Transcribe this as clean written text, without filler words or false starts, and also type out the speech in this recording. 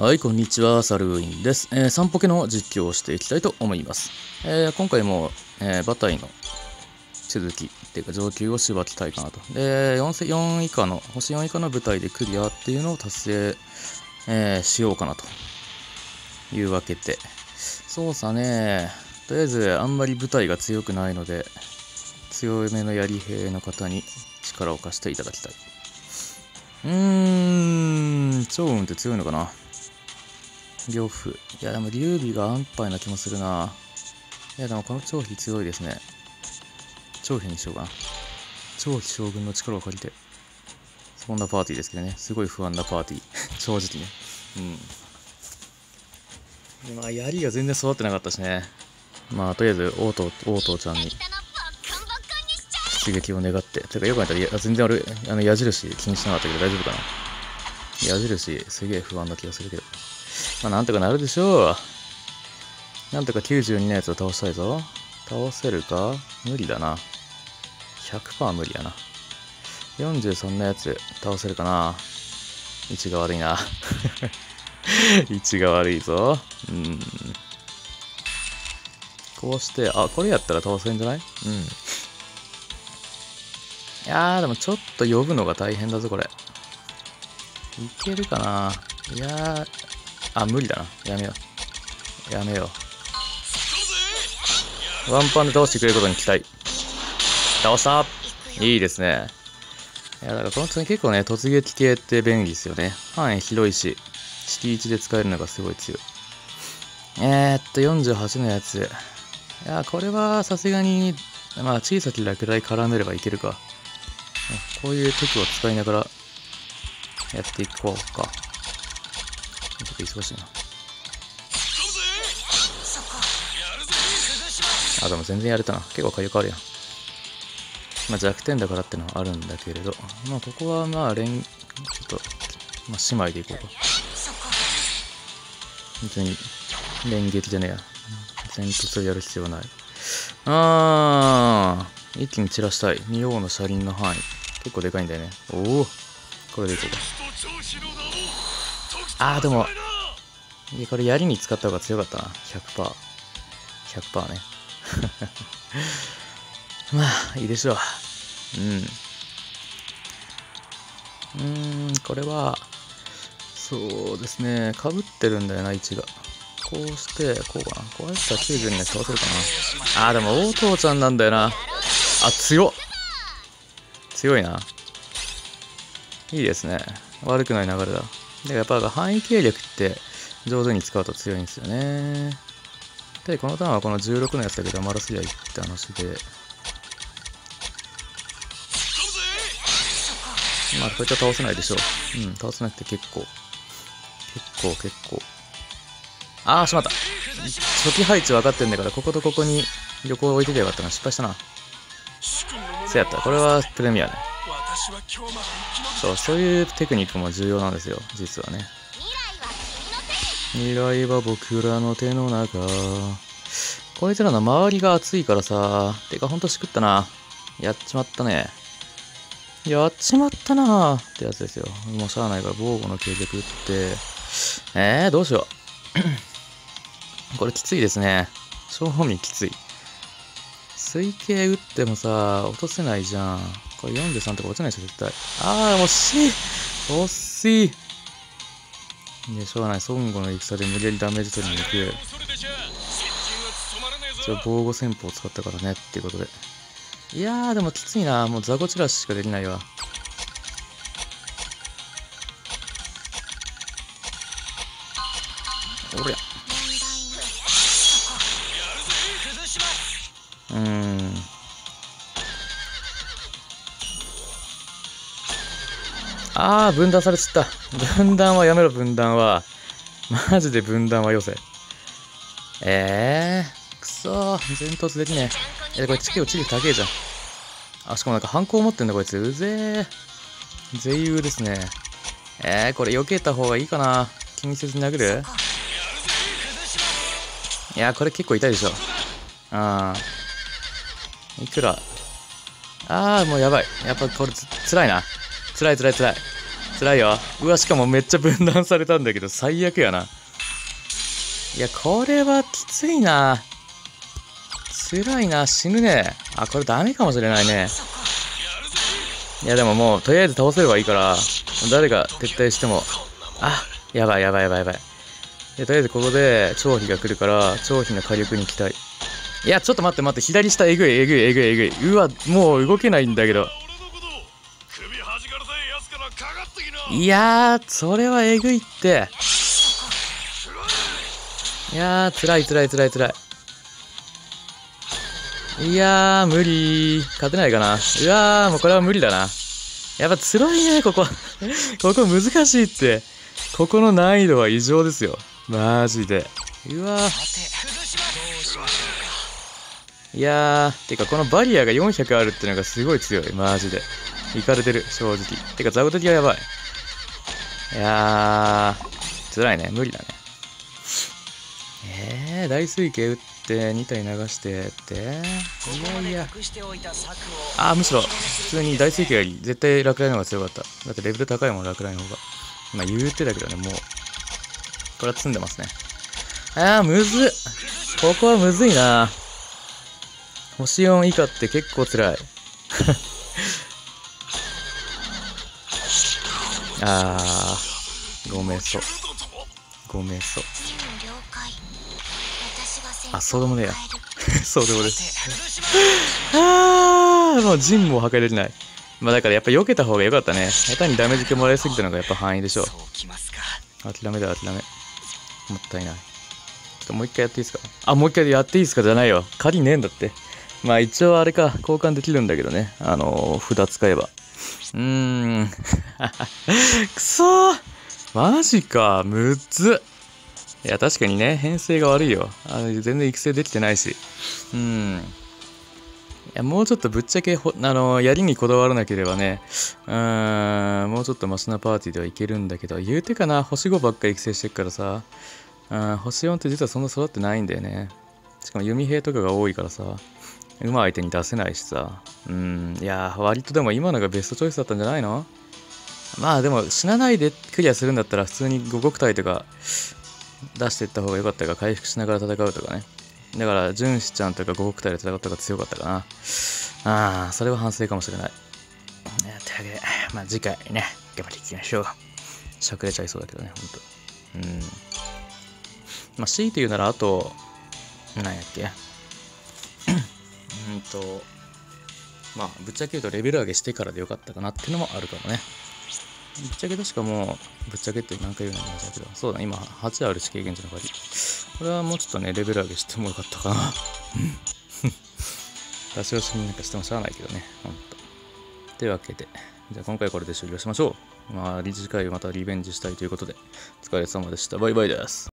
はい、こんにちは、サルウィンです。散歩系の実況をしていきたいと思います。今回も、バタイの続きっていうか上級を縛りたいかなと。で、4以下の、星4以下の舞台でクリアっていうのを達成、しようかなというわけで。そうさね、とりあえずあんまり舞台が強くないので、強めの槍兵の方に力を貸していただきたい。趙雲って強いのかな。呂布。いや、でも劉備が安牌な気もするな。いや、でもこの張飛強いですね。張飛にしようかな。張飛将軍の力を借りて。そんなパーティーですけどね。すごい不安なパーティー。正直ね。でまあ、槍が全然育ってなかったしね。まあ、とりあえず、応答ちゃんに出撃を願って。てか、よく考えたら、全然俺、矢印気にしなかったけど大丈夫かな。矢印、すげえ不安な気がするけど。まあ、なんとかなるでしょう。なんとか92のやつを倒したいぞ。倒せるか無理だな。100% 無理やな。43のやつ倒せるかな。位置が悪いな。位置が悪いぞ。こうして、あ、これやったら倒せるんじゃない？いやー、でもちょっと呼ぶのが大変だぞ、これ。いけるかな。いやー、あ、無理だな。やめよう。やめよう。ワンパンで倒してくれることに期待。倒した。いいですね。いや、だからこの次結構ね、突撃系って便利ですよね。範囲広いし、敷地で使えるのがすごい強い。48のやつ。いや、これはさすがに、まあ、小さき落雷絡めればいけるか。こういうテクを使いながら、やっていこうか。ちょっと忙しいな。あ、でも全然やれたな。結構火力あるやん。まあ弱点だからってのはあるんだけれど。まあここはまあちょっと、まあ姉妹でいこうか。別に連撃じゃねえや。全突やる必要ない。一気に散らしたい。仁王の車輪の範囲。結構でかいんだよね。おお、これでいこうか。でも、いや、これ槍に使った方が強かったな。100%。100% ね。まあ、いいでしょう。これは、そうですね。被ってるんだよな、位置が。こうして、こうかな。こうやったら92に倒せるかな。でも、応答ちゃんなんだよな。強っ。強いな。いいですね。悪くない流れだ。で、やっぱ範囲系力って上手に使うと強いんですよね。で、このターンはこの16のやつだけ黙らせりゃいいって話で。まあ、こういったら倒せないでしょう。倒せなくて結構。しまった。初期配置分かってんだから、こことここに旅行置いててよかったな。失敗したな。そうやった。これはプレミアね。そういうテクニックも重要なんですよ、実はね。未来は僕らの手の中。こいつらの周りが熱いからさ。てか、ほんとしくったな。やっちまったね。やっちまったなーってやつですよ。もうしゃあないから防護の継続打って。どうしよう。これきついですね。正味きつい。水系打ってもさ、落とせないじゃん。これ43とか落ちないでしょ、絶対。惜しい。惜しい。で、しょうがない。孫悟の戦で無理やりダメージ取りに行く。防護戦法を使ったからね、っていうことで。いやー、でもきついな。もう雑魚散らししかできないわ。おりゃ。分断されちった。分断はやめろ、分断は。マジで分断はよせ。くそー。全突できねえ。これチリ高えじゃん。しかもなんか反抗持ってんだ、こいつ。うぜえ。税優ですね。これ避けた方がいいかな。気にせずに殴る？いや、これ結構痛いでしょ。いくら。もうやばい。やっぱこれつらいな。つらい。 辛いよ。うわ、しかもめっちゃ分断されたんだけど、最悪やな。いや、これはきついな。辛いな、死ぬね。あ、これダメかもしれないね。いや、でももう、とりあえず倒せればいいから、誰が撤退しても、あ、やばい。で、とりあえずここで、張飛が来るから、張飛の火力に期待。いや、ちょっと待って、左下、えぐい。うわ、もう動けないんだけど。いやー、それはえぐいって。いやー、辛い。いやー、無理。勝てないかな。うわー、もうこれは無理だな。やっぱ辛いね、ここ。ここ難しいって。ここの難易度は異常ですよ。マジで。うわー。いやー、てかこのバリアが400あるってのがすごい強い。マジで。いかれてる、正直。てかザゴ的がやばい。いやー、辛いね。無理だね。大水系打って2体流してって。いや。むしろ、普通に大水系より絶対落雷の方が強かった。だってレベル高いもん、落雷の方が。まあ言うてだけどね、もう。これは積んでますね。むずっ。ここはむずいな。星4以下って結構辛い。ごめんそう。そうでもねえや。そうでもです。もう陣も破壊できない。まあだからやっぱ避けた方が良かったね。下手にダメージもらいすぎたのがやっぱ範囲でしょ。諦め。もったいない。ちょっともう一回やっていいですか？もう一回やっていいですかじゃないよ。狩りねえんだって。まあ一応あれか、交換できるんだけどね。札使えば。くそーマジか、むずっ。いや、確かにね、編成が悪いよ。全然育成できてないし。いや、もうちょっとぶっちゃけ槍にこだわらなければね、もうちょっとマシなパーティーではいけるんだけど、言うてかな、星5ばっか育成してっからさ、星4って実はそんな育ってないんだよね。しかも弓兵とかが多いからさ、馬相手に出せないしさ。いや、割とでも今のがベストチョイスだったんじゃないの？まあでも死なないでクリアするんだったら普通に5極体とか出していった方が良かったが、回復しながら戦うとかね。だから純子ちゃんとか5極体で戦った方が強かったかな。それは反省かもしれない。というわけで、まあ次回ね、頑張っていきましょう。しゃくれちゃいそうだけどね、ほんと。まあ強いて言うならあと、なんやっけ。まあぶっちゃけ言うとレベル上げしてからでよかったかなっていうのもあるかもね。ぶっちゃけ確かもう、ぶっちゃけって何回言うのもあれだけど、そうだ、今8ある地形現地の代わり。これはもうちょっとね、レベル上げしてもよかったかな。出し惜しみなんかしてもしゃあないけどね、ほんと。というわけで、じゃあ今回これで終了しましょう。まあ、次回またリベンジしたいということで、お疲れ様でした。バイバイです。